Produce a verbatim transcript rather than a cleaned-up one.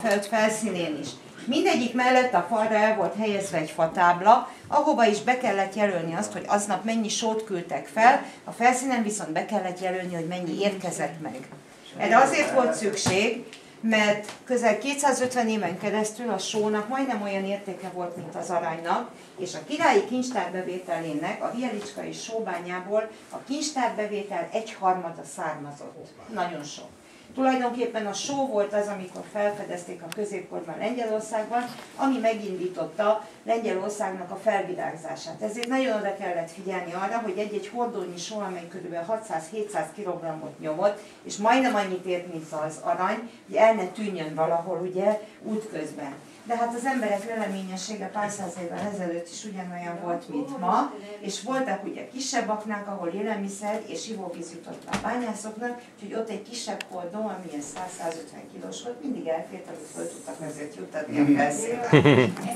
föld felszínén is. Mindegyik mellett a falra el volt helyezve egy fatábla, ahova is be kellett jelölni azt, hogy aznap mennyi sót küldtek fel, a felszínen viszont be kellett jelölni, hogy mennyi érkezett meg. Erre azért volt szükség, mert közel kétszázötven éven keresztül a sónak majdnem olyan értéke volt, mint az aranynak, és a királyi kincstárbevételének, a Vielicskai sóbányából a kincstárbevétel egyharmada származott. Nagyon sok. Tulajdonképpen a só volt az, amikor felfedezték a középkorban Lengyelországban, ami megindította Lengyelországnak a felvirágzását. Ezért nagyon oda kellett figyelni arra, hogy egy-egy hordónyi só, amely kb. hatszáz-hétszáz kilogrammot nyomott, és majdnem annyit ért, mint az arany, hogy el ne tűnjön valahol ugye útközben. De hát az emberek leleményessége pár száz évvel ezelőtt is ugyanolyan volt, mint ma, és voltak ugye kisebb aknák, ahol élelmiszer és ivóvíz jutott a bányászoknak, úgyhogy ott egy kisebb hordó, ami száz-százötven kilós volt, mindig elfért, amit föl tudtak ezért juttatni a felszínre.